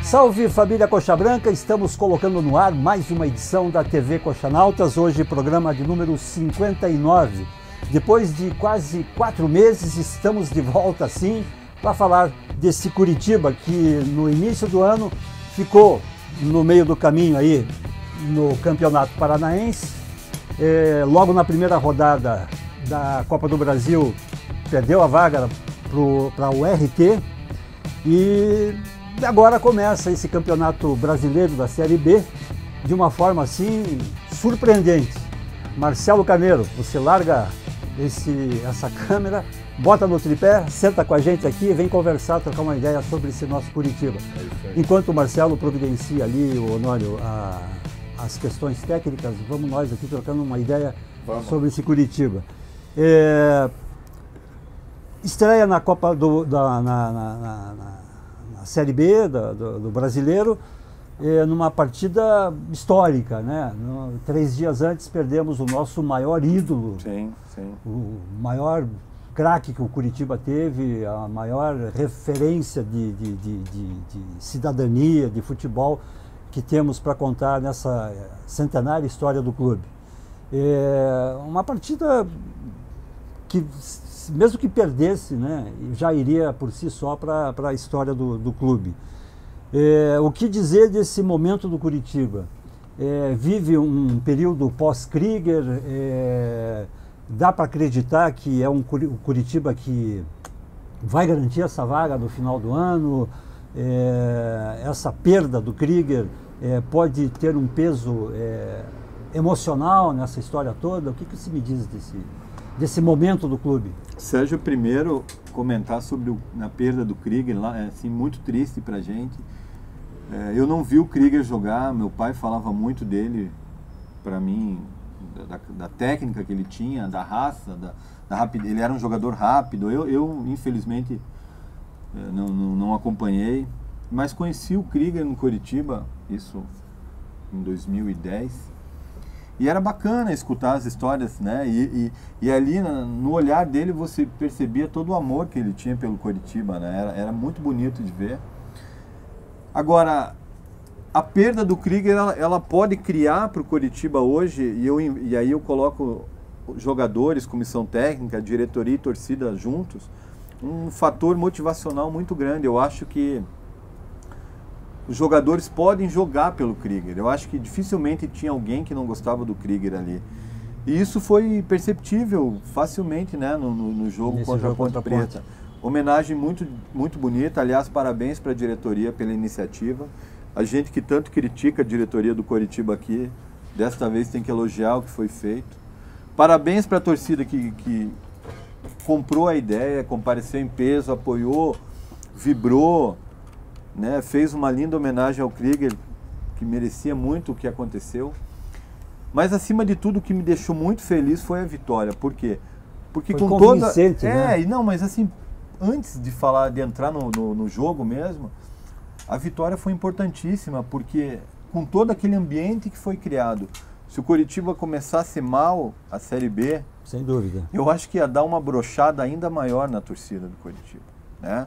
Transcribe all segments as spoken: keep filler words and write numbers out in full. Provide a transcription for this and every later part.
Salve família Coxa Branca, estamos colocando no ar mais uma edição da T V Coxanautas, hoje programa de número cinquenta e nove. Depois de quase quatro meses estamos de volta sim para falar desse Curitiba que no início do ano ficou no meio do caminho aí no Campeonato Paranaense, é, logo na primeira rodada da Copa do Brasil perdeu a vaga para o R T e agora começa esse Campeonato Brasileiro da Série B de uma forma assim surpreendente. Marcelo Carneiro, você larga esse, essa câmera, bota no tripé, senta com a gente aqui e vem conversar, trocar uma ideia sobre esse nosso Curitiba. É Enquanto o Marcelo providencia ali, o Honório, a, as questões técnicas, vamos nós aqui trocando uma ideia vamos. sobre esse Curitiba. É, estreia na Copa do... Da, na, na, na, na a Série B da, do, do Brasileiro, é, numa partida histórica, né? No, três dias antes perdemos o nosso maior ídolo, sim, sim. o maior craque que o Curitiba teve, a maior referência de, de, de, de, de cidadania, de futebol que temos para contar nessa centenária história do clube. É uma partida que, mesmo que perdesse, né, já iria por si só para a história do, do clube. É, o que dizer desse momento do Curitiba? É, vive um período pós-Krieger, é, dá para acreditar que é um Curitiba que vai garantir essa vaga no final do ano, é, essa perda do Krieger é, pode ter um peso é, emocional nessa história toda? O que, que você me diz desse, desse momento do clube? Sérgio, primeiro comentar sobre o, a perda do Krieger, lá, é assim, muito triste pra gente. É, eu não vi o Krieger jogar, meu pai falava muito dele, para mim, da, da técnica que ele tinha, da raça, da, da rapidez. Ele era um jogador rápido, eu, eu infelizmente é, não, não, não acompanhei, mas conheci o Krieger no Curitiba, isso em dois mil e dez. E era bacana escutar as histórias, né? E, e, e ali no olhar dele você percebia todo o amor que ele tinha pelo Curitiba, né? Era, era muito bonito de ver. Agora, a perda do Krieger, ela, ela pode criar para o Curitiba hoje, e, eu, e aí eu coloco jogadores, comissão técnica, diretoria e torcida juntos, um fator motivacional muito grande. Eu acho que os jogadores podem jogar pelo Krieger. Eu acho que dificilmente tinha alguém que não gostava do Krieger ali. E isso foi perceptível facilmente, né, no, no, no jogo Nesse contra jogo a Ponte Preta. Ponte. Homenagem muito, muito bonita. Aliás, parabéns para a diretoria pela iniciativa. A gente que tanto critica a diretoria do Curitiba aqui, desta vez tem que elogiar o que foi feito. Parabéns para a torcida que, que comprou a ideia, compareceu em peso, apoiou, vibrou, né, fez uma linda homenagem ao Krieger, que merecia muito o que aconteceu. Mas acima de tudo o que me deixou muito feliz foi a vitória. Por quê? Porque foi com toda... né? É, e não, mas assim, antes de falar, de entrar no, no, no jogo mesmo, a vitória foi importantíssima, porque com todo aquele ambiente que foi criado, se o Curitiba começasse mal a Série B, sem dúvida, eu acho que ia dar uma brochada ainda maior na torcida do Curitiba, né?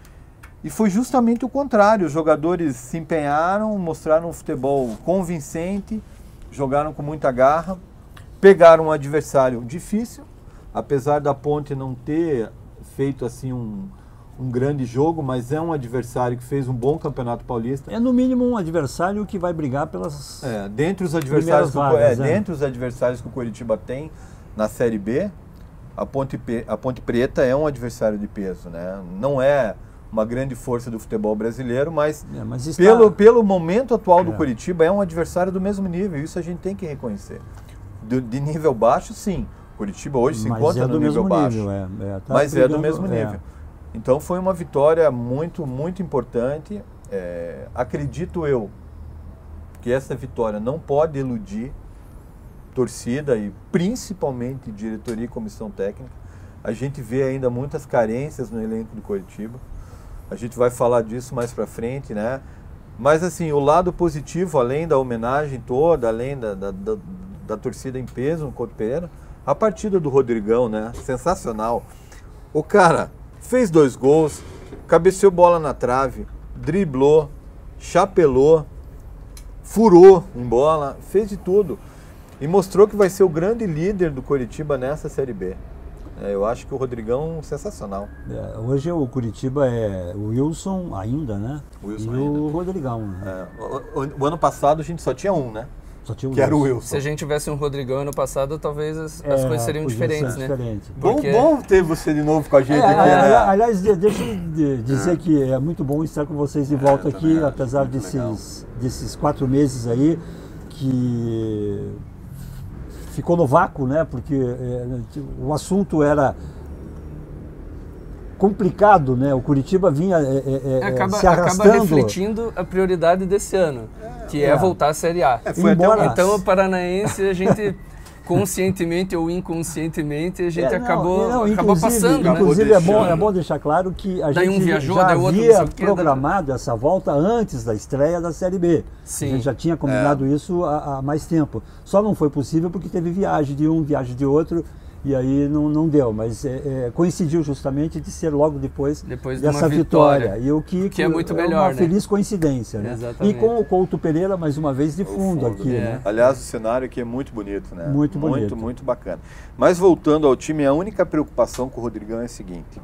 E foi justamente o contrário, os jogadores se empenharam, mostraram um futebol convincente, jogaram com muita garra, pegaram um adversário difícil, apesar da Ponte não ter feito assim um, um grande jogo, mas é um adversário que fez um bom Campeonato Paulista. É no mínimo um adversário que vai brigar pelas é, dentre os adversários vagas, que, é, é. dentre os adversários que o Curitiba tem na Série B, a Ponte, a Ponte Preta é um adversário de peso, né? Não é uma grande força do futebol brasileiro, mas, é, mas está... pelo, pelo momento atual do é. Curitiba é um adversário do mesmo nível, isso a gente tem que reconhecer. De, de nível baixo, sim. Curitiba hoje se mas encontra é no nível baixo, nível, é, é, tá mas brigando, é do mesmo nível. É. Então foi uma vitória muito, muito importante. É, acredito eu que essa vitória não pode iludir torcida e principalmente diretoria e comissão técnica. A gente vê ainda muitas carências no elenco do Curitiba. A gente vai falar disso mais pra frente, né? Mas assim, o lado positivo, além da homenagem toda, além da, da, da, da torcida em peso no Couto Pereira, a partida do Rodrigão, né? Sensacional. O cara fez dois gols, cabeceou bola na trave, driblou, chapelou, furou em bola, fez de tudo. E mostrou que vai ser o grande líder do Coritiba nessa Série B. É, eu acho que o Rodrigão é sensacional. É, hoje o Coritiba é o Wilson ainda, né? Wilson e ainda. o Rodrigão. Né? É, o, o, o ano passado a gente só tinha um, né? Só tinha um que era o Wilson. Se a gente tivesse um Rodrigão ano passado, talvez as, as é, coisas seriam diferentes, né? Diferente. Porque... Bom, bom ter você de novo com a gente é, aqui. É, né? aliás, deixa eu dizer é. que é muito bom estar com vocês de volta é, aqui, apesar desses, desses quatro meses aí que ficou no vácuo, né? Porque é, o assunto era complicado, né? O Curitiba vinha é, é, acaba, se arrastando. Acaba refletindo a prioridade desse ano, que é, é voltar à Série A. É, foi Embora... Então, o Paranaense, a gente, conscientemente ou inconscientemente, a gente é, não, acabou, não, acabou passando. Inclusive, né? é, bom, é bom deixar claro que a daí gente um viajou, já daí outro havia quê, programado daí... essa volta antes da estreia da Série B. Sim. A gente já tinha combinado é. isso há, há mais tempo. Só não foi possível porque teve viagem de um, viagem de outro. E aí não, não deu, mas é, é, coincidiu justamente de ser logo depois, depois dessa de vitória, vitória. E o que, que é muito é melhor, uma né? feliz coincidência. Né? Exatamente. E com o Couto Pereira, mais uma vez, de fundo, fundo aqui. É. Né? Aliás, o cenário aqui é muito bonito, né? Muito bonito. Muito, muito bacana. Mas voltando ao time, a única preocupação com o Rodrigão é a seguinte.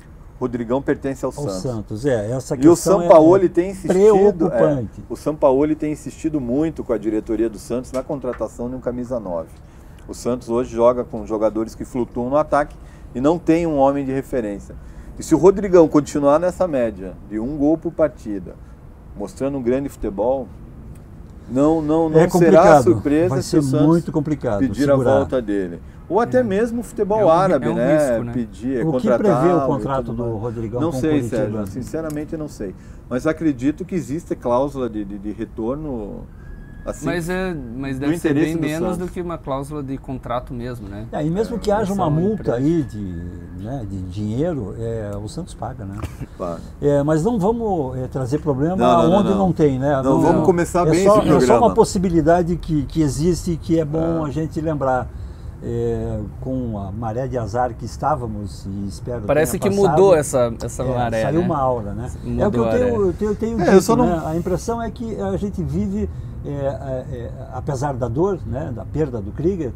O Rodrigão pertence ao, ao Santos. Santos, é. Essa e o Sampaoli é, tem insistido. Preocupante. É, o Sampaoli tem insistido muito com a diretoria do Santos na contratação de um camisa nove. O Santos hoje joga com jogadores que flutuam no ataque e não tem um homem de referência. E se o Rodrigão continuar nessa média de um gol por partida, mostrando um grande futebol, não, não, não é será surpresa Vai se ser o Santos muito complicado pedir segurar. a volta dele. Ou até é. mesmo o futebol é um, árabe, é um né? Risco, né? O Pedir, que contratar. prevê o contrato do Rodrigão Não com sei, o Curitiba? Sérgio, sinceramente eu não sei. Mas acredito que existe cláusula de, de, de retorno. Assim, mas, é, mas deve ser bem menos do que uma cláusula de contrato mesmo, né? É, e mesmo é, que haja uma multa aí de, né, de dinheiro, é, o Santos paga, né? Paga. É, mas não vamos é, trazer problema não, não, onde não, não. não tem, né? Não, não vamos começar é bem só, esse programa. É só uma possibilidade que, que existe e que é bom é. a gente lembrar. É, com a maré de azar que estávamos e espero parece que passado, mudou essa, essa é, maré, saiu né? uma aura, né? Mudou é o que eu tenho, eu tenho, eu tenho é, dito, eu só não... né? A impressão é que a gente vive, é, é, apesar da dor, né, da perda do Krieger,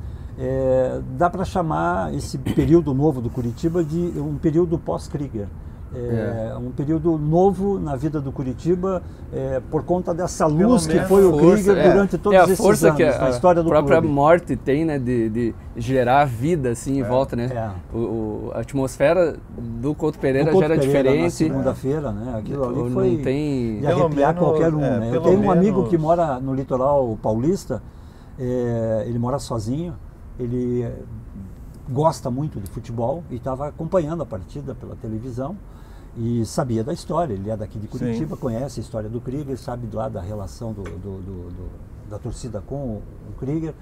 é, dá para chamar esse período novo do Curitiba de um período pós-Krieger. É, é. um período novo na vida do Curitiba é, por conta dessa luz que foi o Krieger é. durante todos é, a esses força anos que a, na história do clube. A própria morte tem, né, de, de gerar vida assim em é. volta, né? É. O, o, a atmosfera do Couto Pereira do Couto já era Pereira, diferente. Na segunda-feira, né? Aquilo ali não foi tem... de arrepiar menos, qualquer um. é, Né? Eu tenho um menos... amigo que mora no litoral paulista, é, ele mora sozinho, ele gosta muito de futebol e estava acompanhando a partida pela televisão. E sabia da história, ele é daqui de Curitiba, Sim. conhece a história do Krieger, sabe lá da relação do, do, do, do, da torcida com o, o Krieger,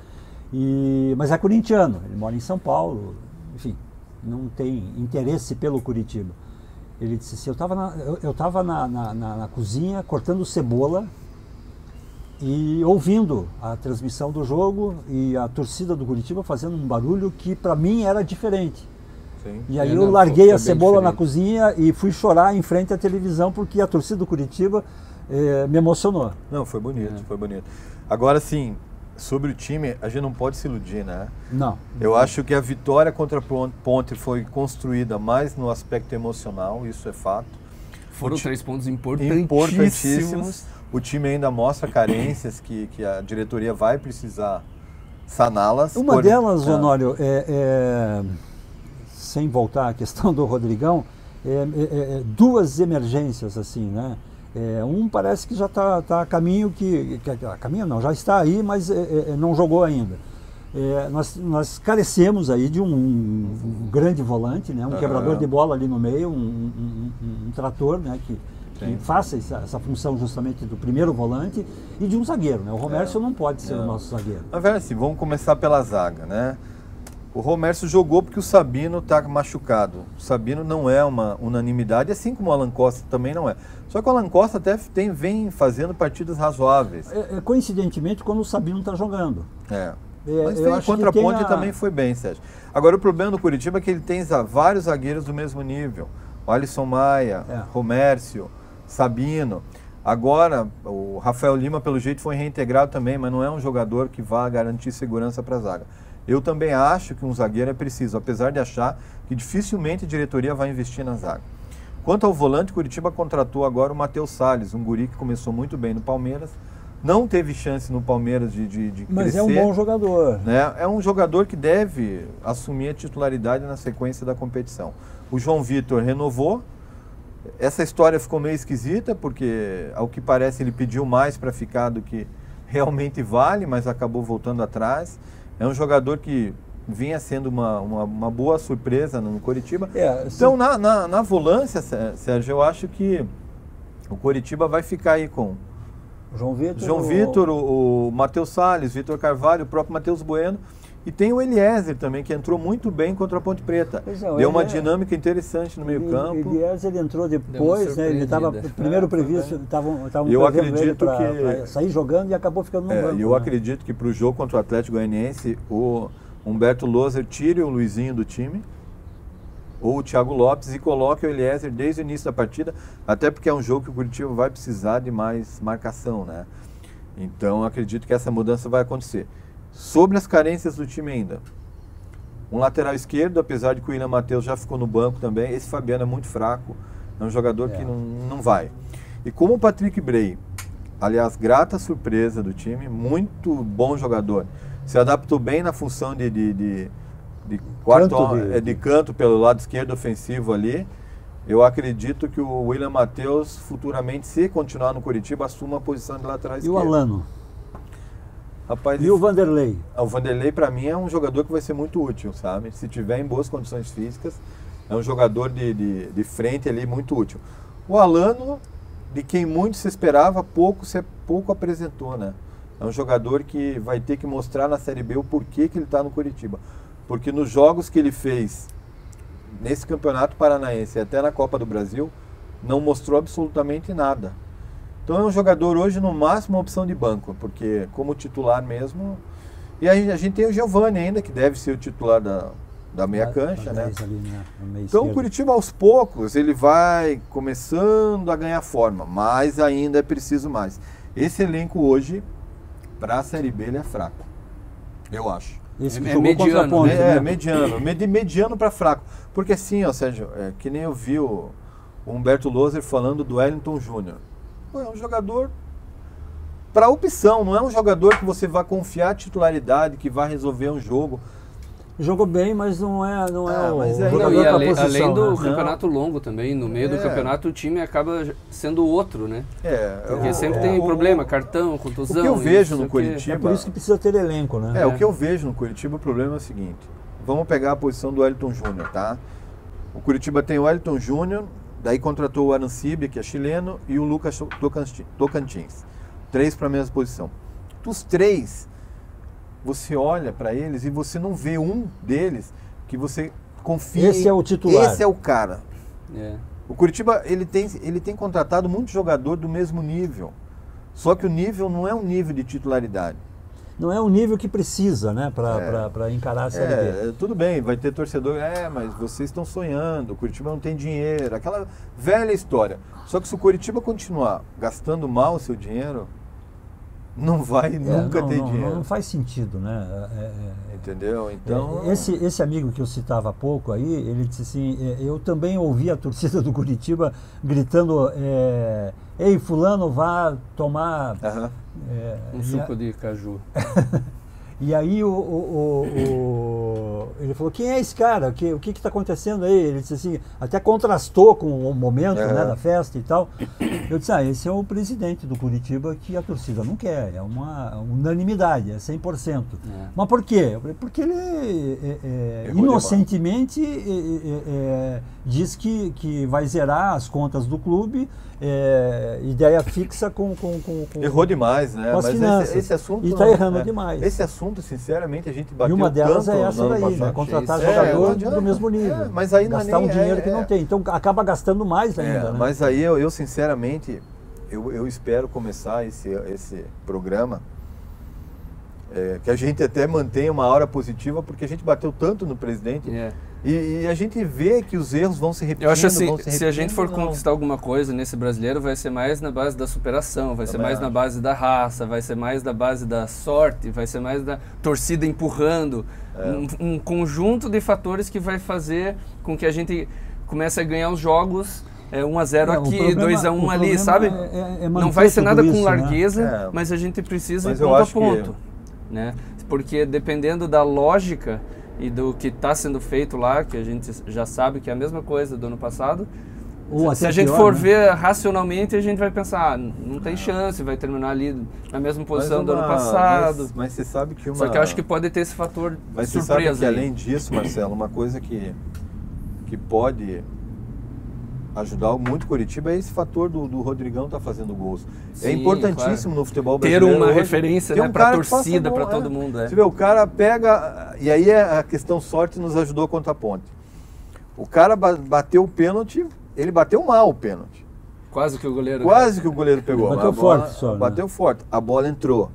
e, mas é corintiano, ele mora em São Paulo, enfim, não tem interesse pelo Curitiba. Ele disse assim, eu estava na, eu, eu tava na, na, na, na cozinha cortando cebola e ouvindo a transmissão do jogo e a torcida do Curitiba fazendo um barulho que para mim era diferente. Sim. E aí é, eu não, larguei a cebola diferente. na cozinha e fui chorar em frente à televisão porque a torcida do Curitiba eh, me emocionou. Não, foi bonito, é. foi bonito. Agora sim, sobre o time, a gente não pode se iludir, né? Não. Eu acho que a vitória contra a Ponte foi construída mais no aspecto emocional, isso é fato. Foram três pontos importantíssimos. importantíssimos. O time ainda mostra carências que, que a diretoria vai precisar saná-las. Uma por... delas, é. Honório, é... é... sem voltar à questão do Rodrigão, é, é, é, duas emergências assim, né? É, um parece que já está tá a caminho que, que a caminho não, já está aí, mas é, é, não jogou ainda. É, nós, nós carecemos aí de um, um grande volante, né? Um uhum. quebrador de bola ali no meio, um, um, um, um trator, né? Que, que faça essa, essa função justamente do primeiro volante e de um zagueiro, né? O Romércio é. não pode ser não. o nosso zagueiro. Na verdade, assim, vamos começar pela zaga, né? O Romércio jogou porque o Sabino está machucado. O Sabino não é uma unanimidade, assim como o Alan Costa também não é. Só que o Alan Costa até tem, vem fazendo partidas razoáveis. É, é, coincidentemente, quando o Sabino está jogando. É. é Mas tem, contra a Ponte a... também foi bem, Sérgio. Agora, o problema do Curitiba é que ele tem vários zagueiros do mesmo nível. O Alisson Maia, é. Romércio, Sabino. Agora, o Rafael Lima, pelo jeito, foi reintegrado também, mas não é um jogador que vá garantir segurança para a zaga. Eu também acho que um zagueiro é preciso, apesar de achar que dificilmente a diretoria vai investir na zaga. Quanto ao volante, Curitiba contratou agora o Matheus Salles, um guri que começou muito bem no Palmeiras, não teve chance no Palmeiras de, de, de Mas crescer. Mas é um bom jogador. Né? É um jogador que deve assumir a titularidade na sequência da competição. O João Vitor renovou. Essa história ficou meio esquisita, porque, ao que parece, ele pediu mais para ficar do que realmente vale, mas acabou voltando atrás. É um jogador que vinha sendo uma, uma, uma boa surpresa no Coritiba. É, então, na, na, na volância, Sérgio, eu acho que o Coritiba vai ficar aí com João Vitor, João Vitor, o, o Matheus Salles, Vitor Carvalho, o próprio Matheus Bueno. E tem o Eliezer também, que entrou muito bem contra a Ponte Preta. É, Deu uma dinâmica interessante no meio campo. O Eliezer entrou depois, né? Ele estava primeiro previsto, estavam Eu acredito pra, que pra sair jogando e acabou ficando no é, banco. Eu né? acredito que para o jogo contra o Atlético Goianiense, o Humberto Loser tire o Luizinho do time, ou o Thiago Lopes, e coloque o Eliezer desde o início da partida, até porque é um jogo que o Curitiba vai precisar de mais marcação, né? Então acredito que essa mudança vai acontecer. Sobre as carências do time ainda, um lateral esquerdo, apesar de que o William Matheus já ficou no banco também, esse Fabiano é muito fraco, é um jogador é. que não, não vai. E como o Patrick Bray, aliás, grata surpresa do time, muito bom jogador, se adaptou bem na função de, de, de, de, quarto, canto de... de canto pelo lado esquerdo ofensivo ali, eu acredito que o William Matheus futuramente, se continuar no Curitiba, assuma a posição de lateral esquerdo. E o Alano? Rapaz, e o Vanderlei? O Vanderlei, para mim, é um jogador que vai ser muito útil, sabe? Se tiver em boas condições físicas, é um jogador de, de, de frente ali muito útil. O Alano, de quem muito se esperava, pouco, se, pouco apresentou, né? É um jogador que vai ter que mostrar na Série B o porquê que ele está no Curitiba. Porque nos jogos que ele fez nesse Campeonato Paranaense e até na Copa do Brasil, não mostrou absolutamente nada. Então é um jogador hoje, no máximo, uma opção de banco, porque como titular mesmo... E aí a gente tem o Giovani ainda, que deve ser o titular da, da meia cancha, né? Ali, né? Então o Curitiba, aos poucos, ele vai começando a ganhar forma, mas ainda é preciso mais. Esse elenco hoje, para a Série B, ele é fraco, eu acho. Esse é, que é jogou mediano, contra a Ponte, é, né? é mediano, de mediano para fraco. Porque assim, ó, Sérgio, é, que nem eu vi o, o Humberto Loser falando do Wellington Júnior. É um jogador para opção, não é um jogador que você vai confiar a titularidade, que vai resolver um jogo. Jogou bem, mas não é, não é, é o mas é, jogador não, e pra além, posição, além do né? campeonato longo também, no meio É. do campeonato o time acaba sendo outro, né? É, Porque o, sempre é, tem o, problema, cartão, contusão. O que eu vejo no que... Curitiba... É por isso que precisa ter elenco, né? É, é, o que eu vejo no Curitiba, o problema é o seguinte. Vamos pegar a posição do Wellington Júnior, tá? O Curitiba tem o Wellington Júnior, daí contratou o Arancibia, que é chileno, e o Lucas Tocantins. Três para a mesma posição. Dos três, você olha para eles e você não vê um deles que você confia. Esse é o titular. Esse é o cara. É. O Curitiba, ele tem, ele tem contratado muito jogador do mesmo nível. Só que o nível não é um nível de titularidade. Não é o nível que precisa, né, para é. encarar a Série é, B. Tudo bem, vai ter torcedor, é, mas vocês estão sonhando, o Curitiba não tem dinheiro, aquela velha história. Só que se o Curitiba continuar gastando mal o seu dinheiro, não vai é, nunca não, ter não, dinheiro. Não faz sentido, né? É, é, Entendeu? Então... É, esse, esse amigo que eu citava há pouco aí, ele disse assim, é, eu também ouvi a torcida do Curitiba gritando, é, ei, fulano, vá tomar... Uh-huh. É, um suco a... de caju. E aí o, o, o, o, ele falou, quem é esse cara? Que, o que está acontecendo aí? Ele disse assim, até contrastou com o momento uhum. né, da festa e tal. Eu disse, ah, esse é o presidente do Curitiba que a torcida não quer, é uma unanimidade, é cem por cento. É. Mas por quê? Porque ele é, é, inocentemente é, é, diz que, que vai zerar as contas do clube, é, ideia fixa com, com, com, com... Errou demais, né? Com as Mas finanças. Esse, esse assunto... E está errando é, demais. Esse assunto, sinceramente, a gente bateu E uma delas tanto é essa daí, né? Contratar é, jogador é, do mesmo nível. É, mas aí gastar não é um nem, dinheiro é, que não tem. Então acaba gastando mais ainda. É, né? Mas aí eu, eu sinceramente, eu, eu espero começar esse, esse programa, é, que a gente até mantenha uma aura positiva, porque a gente bateu tanto no presidente. É. E, e a gente vê que os erros vão se repetindo. Eu acho assim, vão se, repetindo, se a gente for não. conquistar alguma coisa nesse brasileiro, vai ser mais na base da superação, vai Também ser mais acho. na base da raça, vai ser mais na base da sorte, vai ser mais da torcida empurrando. É. Um, um conjunto de fatores que vai fazer com que a gente comece a ganhar os jogos é, um a zero É, aqui, dois a um ali, problema sabe? É, é, é não vai ser nada isso, com largueza, né? É. mas a gente precisa Mas ir eu ponto a acho que- ponto. Né? Porque dependendo da lógica e do que está sendo feito lá, que a gente já sabe que é a mesma coisa do ano passado, Ou se até a gente pior, for né? ver racionalmente, a gente vai pensar, ah, não tem chance, vai terminar ali na mesma posição Mas do ano uma- passado. Mas, mas você sabe que uma... Só que eu acho que pode ter esse fator Mas você sabe surpresa que aí. além disso, Marcelo, uma coisa que, que pode ajudar muito o Coritiba é esse fator do, do Rodrigão tá fazendo gols. É Sim, importantíssimo claro. no futebol Ter brasileiro uma hoje referência, ter né, um pra cara que faça torcida, gol, pra todo mundo, é. Você vê, o cara pega... E aí a questão sorte nos ajudou contra a Ponte. O cara ba- bateu o pênalti, ele bateu mal o pênalti. Quase que o goleiro... Quase que o goleiro pegou. Bateu mas a bola- forte só, né? Bateu forte. A bola entrou.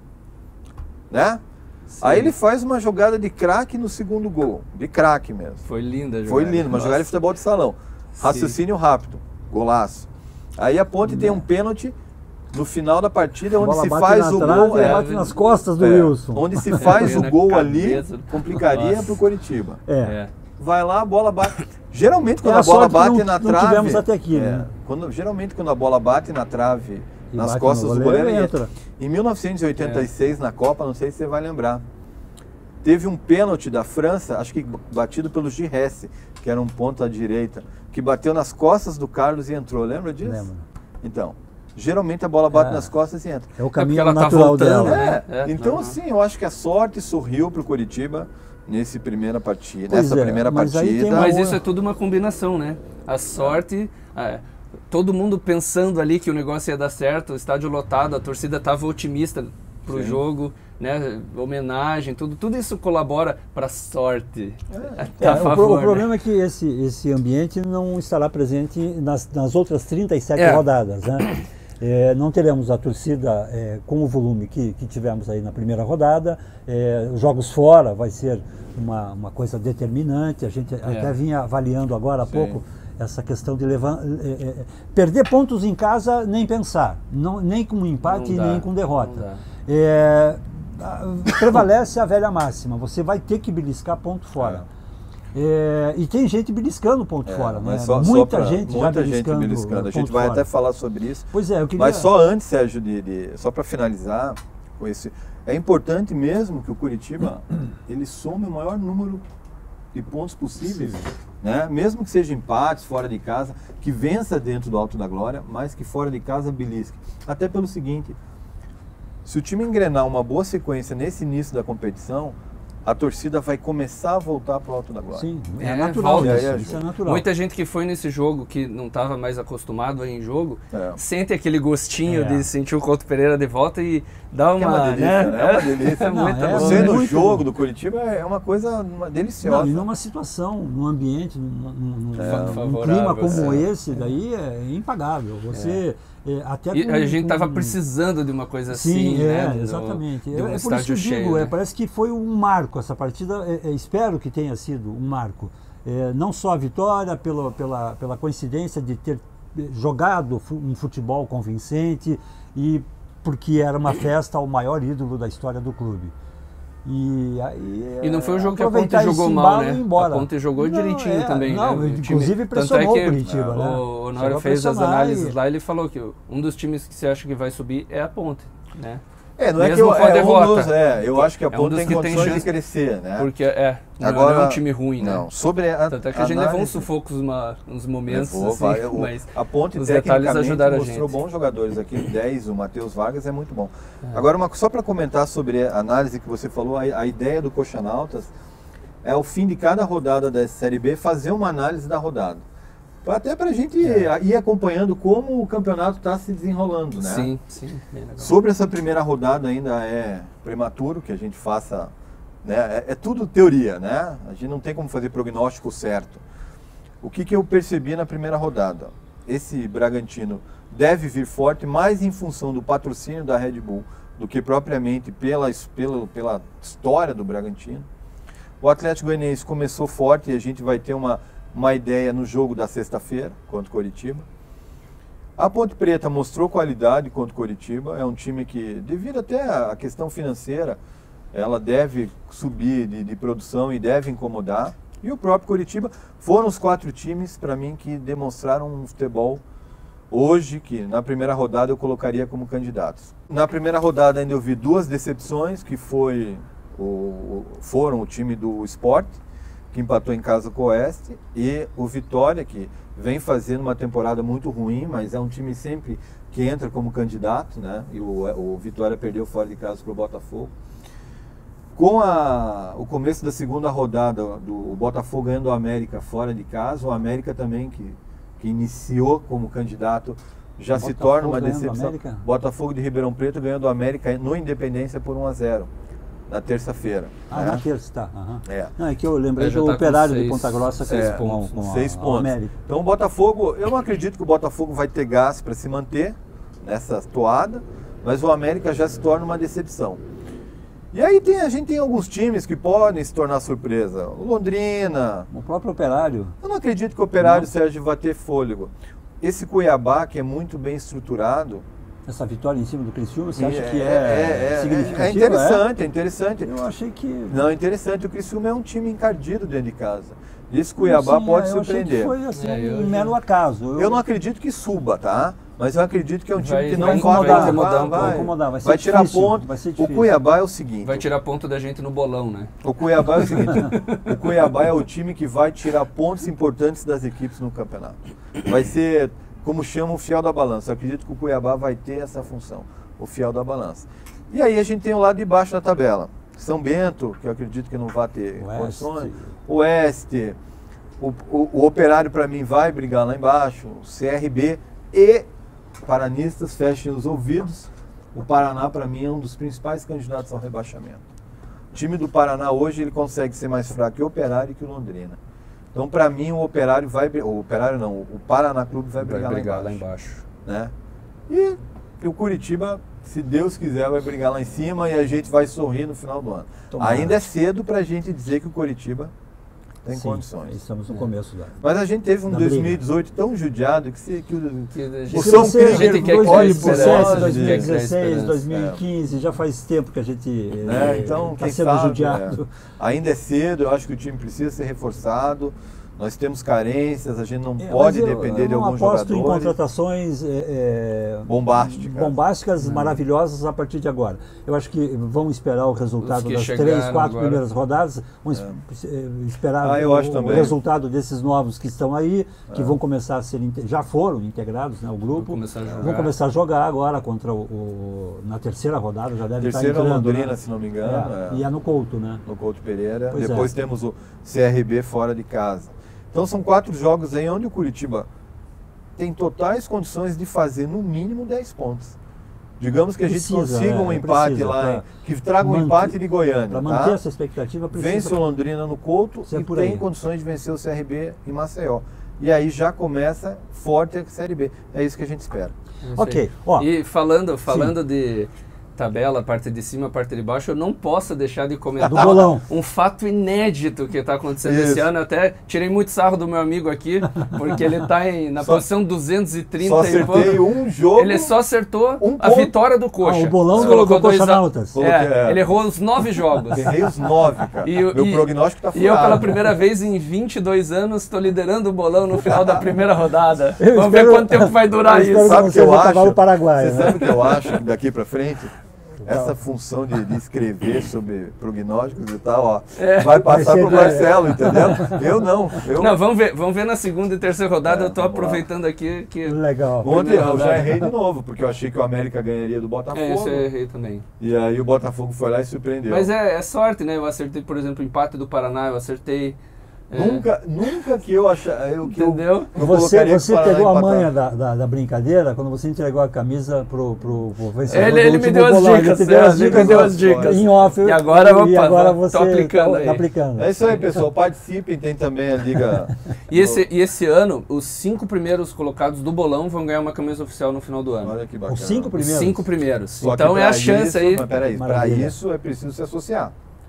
Né? Sim. Aí ele faz uma jogada de craque no segundo gol. De craque mesmo. Foi linda a jogada. Foi lindo, uma Nossa. jogada de futebol de salão. Raciocínio rápido. Golaço. Aí a Ponte tem um pênalti no final da partida, A onde bola se bate faz na o trave gol. e é, bate nas costas do é, Wilson. Onde se faz É, o na gol ali, cabeça. complicaria Nossa. pro Coritiba. É. É. Vai lá, a bola bate. Geralmente quando É a a bola sorte que bate não- na não trave. tivemos até aqui, é, né? quando, geralmente quando a bola bate na trave, E nas bate costas no do goleiro, goleiro, entra. em mil novecentos e oitenta e seis, na Copa, não sei se você vai lembrar, teve um pênalti da França, acho que batido pelo Giresse, que era um ponto à direita, que bateu nas costas do Carlos e entrou. Lembra disso? Lembro. Então, geralmente a bola bate É. nas costas e entra. É o É porque caminho ela tá natural voltando, dela. né? É, É, então normal. assim, eu acho que a sorte sorriu pro Coritiba nesse primeira partida, Pois nessa é, primeira mas aí tem partida. uma- Mas isso é tudo uma combinação, né? A sorte, é, todo mundo pensando ali que o negócio ia dar certo, o estádio lotado, a torcida estava otimista pro Sim. jogo, né? Homenagem, tudo, tudo isso colabora para a sorte. É, a o, favor, pro- o né? problema é que esse, esse ambiente não estará presente nas, nas outras trinta e sete É. rodadas. Né? É, não teremos a torcida é, com o volume que, que tivemos aí na primeira rodada. É, os jogos fora vai ser uma, uma coisa determinante. A gente até vinha avaliando agora há Sim. pouco essa questão de levar, é, é, perder pontos em casa, nem pensar, não, nem com empate Não dá, nem com derrota. não dá. É, a- prevalece a velha máxima, você vai ter que beliscar ponto fora. É, e tem gente beliscando ponto É, fora, né? mas só- só Muita pra- gente já muita gente beliscando, beliscando. A gente ponto vai fora. até falar sobre isso. Pois é, eu queria... Mas só antes, Sérgio, de, de- só para finalizar com esse, é importante mesmo que o Coritiba ele some o maior número de pontos possíveis, né? Mesmo que seja empates fora de casa, que vença dentro do Alto da Glória, mas que fora de casa belisque. Até pelo seguinte, se o time engrenar uma boa sequência nesse início da competição, a torcida vai começar a voltar para o Alto da Glória. Sim, é, É, natural volta. isso, É, é, isso é natural. Muita gente que foi nesse jogo, que não estava mais acostumado a ir em jogo, É. sente aquele gostinho É. de sentir o Couto Pereira de volta e dá uma... Que é uma delícia, né? É uma delícia. É muito Não, é bom. Você no muito jogo bom. do Curitiba é uma coisa uma Não, deliciosa. e numa situação, num ambiente, num, num- É, num favorável, clima como é. esse, daí é impagável. Você é, até E com- a gente com- estava precisando de uma coisa Sim, assim, é, né? Do- exatamente. de É, um é por isso estádio que eu cheio, digo, é, né? parece que foi um marco essa partida, é, é, espero que tenha sido um marco. É, não só a vitória, pela, pela, pela coincidência de ter jogado fu- um futebol convincente e porque era uma festa ao maior ídolo da história do clube. E, aí, E não foi um jogo que a aproveitar Ponte jogou esse mal, embalo e né? ir embora. A Ponte jogou Não, direitinho é, também, não, né? O inclusive time- pressionou tanto é que o Curitiba, o, né? O Honório Chegou a fez as pressionar análises e- lá e ele falou que um dos times que você acha que vai subir é a Ponte, né? É, não é que Mesmo eu, com a é, um derrota. dos, é, eu acho que a É um Ponte dos tem que tem condições de chance. crescer, né? Porque é, não, Agora, não é um time ruim, né? Não, sobre a Tanto é que a gente levou uns análise- sufocos uma, uns momentos, Levou, assim, vai, o- mas a Ponte os detalhes tecnicamente ajudaram a mostrou gente. bons jogadores aqui, o dez, o Matheus Vargas é muito bom. Agora, uma, só para comentar sobre a análise que você falou, a, a ideia do Coxanautas é ao fim de cada rodada da Série B fazer uma análise da rodada. Até para a gente ir acompanhando como o campeonato está se desenrolando, né? Sim, sim, bem legal. Sobre essa primeira rodada ainda é prematuro que a gente faça, né? É, é tudo teoria, né? A gente não tem como fazer prognóstico certo. O que, que eu percebi na primeira rodada? Esse Bragantino deve vir forte mais em função do patrocínio da Red Bull do que propriamente pela, pela, pela história do Bragantino. O Atlético Goianiense começou forte e a gente vai ter uma, uma ideia no jogo da sexta-feira contra o Coritiba. A Ponte Preta mostrou qualidade contra o Coritiba, é um time que, devido até à questão financeira, ela deve subir de, de produção e deve incomodar. E o próprio Coritiba foram os quatro times, para mim, que demonstraram um futebol hoje, que na primeira rodada eu colocaria como candidatos. Na primeira rodada ainda eu vi duas decepções, que foi o, foram o time do Sport, que empatou em casa com o Oeste, e o Vitória, que vem fazendo uma temporada muito ruim, mas é um time sempre que entra como candidato, né? E o, o Vitória perdeu fora de casa para o Botafogo. Com a, o começo da segunda rodada, do o Botafogo ganhando o América fora de casa, o América também, que, que iniciou como candidato, já Botafogo se torna uma decepção. Botafogo de Ribeirão Preto ganhando o América no Independência por um a zero. Na terça-feira. Ah, né? na terça, tá. Uhum. É. Não, é que eu lembrei do tá Operário seis, de Ponta Grossa com, é, com, com seis a, pontos. a América. Então o Botafogo, eu não acredito que o Botafogo vai ter gás para se manter nessa toada, mas o América já se torna uma decepção. E aí tem, a gente tem alguns times que podem se tornar surpresa. O Londrina. O próprio Operário. Eu não acredito que o Operário, não. Sérgio, vai ter fôlego. Esse Cuiabá, que é muito bem estruturado. Essa vitória em cima do Criciúma, você acha é, que é, é, é significativa? É interessante, é? é interessante. Eu achei que... Não, é interessante. O Criciúma é um time encardido dentro de casa. Esse Cuiabá Sim, pode é, eu surpreender. Achei que foi assim, É, eu um mero acaso. Eu... eu não acredito que suba, tá? Mas eu acredito que é um time Vai- que não vai vai, incomodar, vai, vai vai, incomodar, vai, incomodar, vai ser vai tirar difícil, ponto. vai ser O difícil. Cuiabá é o seguinte. Vai tirar ponto da gente no bolão, né? O Cuiabá é o seguinte. O Cuiabá é o time que vai tirar pontos importantes das equipes no campeonato. Vai ser, como chamam, o fiel da balança. Eu acredito que o Cuiabá vai ter essa função, o fiel da balança. E aí a gente tem o lado de baixo da tabela. São Bento, que eu acredito que não vai ter Oeste. condições. Oeste. O, o, o Operário, para mim, vai brigar lá embaixo. O C R B e Paranistas, fechem os ouvidos. O Paraná, para mim, é um dos principais candidatos ao rebaixamento. O time do Paraná hoje ele consegue ser mais fraco que o Operário e que o Londrina. Então, para mim, o Operário vai... O Operário não, o Paraná Clube vai brigar, Vai brigar lá lá embaixo. embaixo. Né? E, e o Curitiba, se Deus quiser, vai brigar lá em cima e a gente vai sorrir no final do ano. Tomara. Ainda é cedo para a gente dizer que o Curitiba tem Sim, condições. Estamos no É. começo da... Mas a gente teve um Da dois mil e briga. dezoito tão judiado que, se, que o, Que a o gente- São você- Krieger a gente quer pode criar dois mil e esperança, dezessete, a dois gente mil e quer criar dezesseis, esperança. dois mil e quinze, já faz tempo que a gente É, então, está quem sendo sabe, judiado. é. Ainda é cedo, eu acho que o time precisa ser reforçado. Nós temos carências, a gente não É, pode mas eu- depender eu de não alguns aposto em jogadores. contratações é, é, Bombásticas. bombásticas, maravilhosas a partir de agora. Eu acho que vão esperar o resultado Os que das chegaram três, quatro agora. primeiras rodadas, vão es- eh, esperar Ah, eu o, acho o também. resultado desses novos que estão aí, que vão começar a ser, inte- já foram integrados, né, o grupo. Vão começar a jogar. Vão começar a jogar agora contra o, o- na terceira rodada, já deve Terceira estar entrando. Londrina, né? se não me engano. É, é. E é no Couto, né? No Couto Pereira. Pois Depois é. temos o C R B fora de casa. Então são quatro jogos aí onde o Curitiba tem totais condições de fazer no mínimo dez pontos. Digamos que a gente Precisa, consiga um é, empate precisa, lá, pra em- que traga um manter- empate de Goiânia. Para tá? manter essa expectativa, precisa. Vence o Londrina no Couto Ser e por tem aí. condições de vencer o C R B em Maceió. E aí já começa forte a Série B. É isso que a gente espera. Não Ok, sei. ó. E falando, falando de tabela, parte de cima, parte de baixo, eu não posso deixar de comentar Do bolão. um fato inédito que está acontecendo Isso. esse ano. Eu até tirei muito sarro do meu amigo aqui, porque ele está na Só- posição duzentos e trinta Só e pouco. acertei um jogo. Ele só acertou um a ponto. vitória do Coxa. Ah, o bolão Ele do- colocou do dois a- Coxanautas. Coloquei, É, é. ele errou os nove jogos. Errei os nove, cara. E, o- Meu e- prognóstico tá E eu, furado. pela primeira vez em vinte e dois anos, estou liderando o bolão no final da primeira rodada. Eu Vamos espero- ver quanto tempo vai durar eu isso. espero- Sabe o que Você eu vai acho? acabar o Paraguai, Você né? sabe o que eu acho daqui pra frente? Essa função de, de escrever sobre prognósticos e tal, ó, É. vai passar Vai ser pro do- Marcelo, entendeu? Eu não. Eu, Não, vamos ver, vamos ver na segunda e terceira rodada. É, eu tô vamos lá. aproveitando aqui que. Legal. Ontem Primeira eu já rodada. errei de novo, porque eu achei que o América ganharia do Botafogo. É, isso eu errei também. E aí o Botafogo foi lá e surpreendeu. Mas é, é sorte, né? Eu acertei, por exemplo, o empate do Paraná, eu acertei. é, Nunca, nunca que eu achar. Eu, que eu- Entendeu? eu Você, colocaria que o você Paraná pegou a empatar. manha da, da, da brincadeira quando você entregou a camisa pro, pro, pro vencedor Ele, do ele me último deu as bolão. dicas, Ele te deu é, as ele dicas, me deu ó, as dicas. em off. E agora, opa, e agora tô você aplicando tá, aí. tá aplicando. É isso aí, pessoal. Participem, tem também a Liga. E esse, e esse ano, os cinco primeiros colocados do bolão vão ganhar uma camisa oficial no final do ano. Olha que bacana. Os cinco Os primeiros. cinco primeiros. Só que então é pra a chance isso, aí. Mas peraí, pra Maravilha. isso é preciso se associar.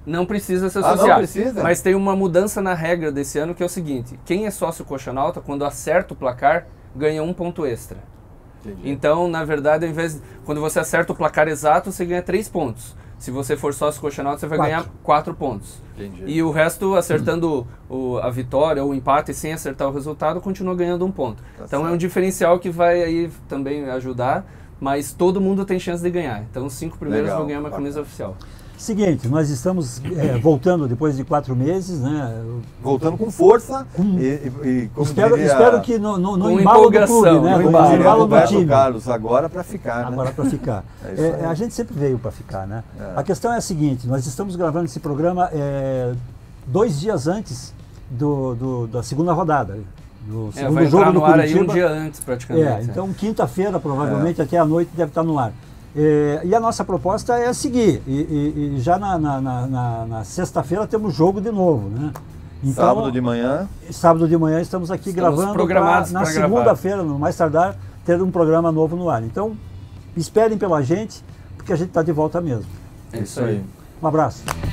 Não precisa se Ah, associar. não precisa? Mas tem uma mudança na regra desse ano que é o seguinte: quem é sócio Coxanauta, quando acerta o placar, ganha um ponto extra. Entendi. Então, na verdade, ao invés de, quando você acerta o placar exato, você ganha três pontos. Se você for sócio Coxanauta, você vai Quatro. ganhar quatro pontos. Entendi. E o resto, acertando o, a vitória ou o empate sem acertar o resultado, continua ganhando um ponto. Tá então certo. é um diferencial que vai aí também ajudar, mas todo mundo tem chance de ganhar. Então os cinco primeiros Legal, vão ganhar uma bacana. camisa oficial. Seguinte, nós estamos é, voltando depois de quatro meses, né? Voltando com força Com- e, e, e como Espero, diria, espero que no, no, no Com embalo do empolgação, clube, né? no No como embalo, diria embalo do Roberto time. Carlos, agora para ficar, né? Agora para ficar. É isso É, aí. a gente sempre veio para ficar, né? É. A questão é a seguinte: nós estamos gravando esse programa é, dois dias antes do, do- da segunda rodada, do É, segundo vai jogo entrar do no ar aí Curitiba. um dia antes, praticamente. É, então quinta-feira, provavelmente até a noite, deve estar no ar. É, e a nossa proposta é seguir. E, e- e já na, na- na- na- na sexta-feira temos jogo de novo, né? Então, Sábado de manhã. sábado de manhã estamos aqui Estamos gravando programados pra, na pra gravar. segunda-feira, no mais tardar, ter um programa novo no ar. Então, esperem pela gente, porque a gente está de volta mesmo. É isso aí. Um abraço.